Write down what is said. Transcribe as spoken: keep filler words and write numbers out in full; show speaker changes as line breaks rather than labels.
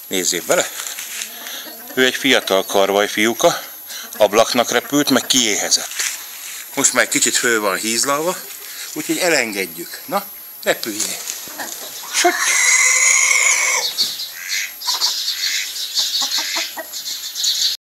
Nézzék bele. Ő egy fiatal karvaj fiúka, ablaknak repült, meg kiéhezett. Most már egy kicsit föl van hízlalva, úgyhogy elengedjük. Na, repüljél. Süt!